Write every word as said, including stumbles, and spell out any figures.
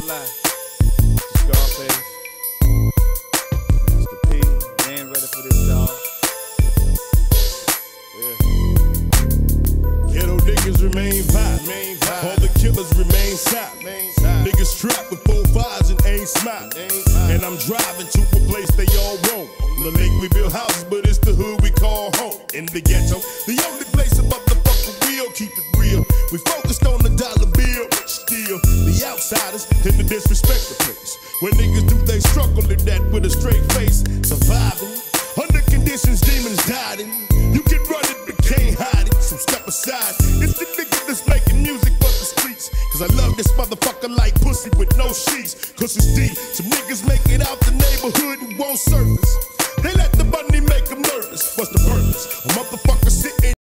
gonna lie. Scarface, Master P, they ain't ready for this, dog. Yeah. Ghetto niggas remain violent. All the killers remain silent. Niggas trapped with four fives and ain't smiling. And I'm driving to a place they all roam. On the lake we build houses, but it's the hood we call home. In the ghetto, the only place a motherfucker real, keep it real. We focused on the dollar bill, but still the outsiders tend to disrespect the place. When niggas do they struggle in that with a straight face, surviving under conditions demons died in. You can run it but can't hide it, so step aside. It's the nigga that's making music for the streets. Cause I love this motherfucker like pussy with no sheets. Cause it's deep, some niggas make it out the neighborhood and won't surface. They let the money make them nervous. What's the purpose? A motherfucker sitting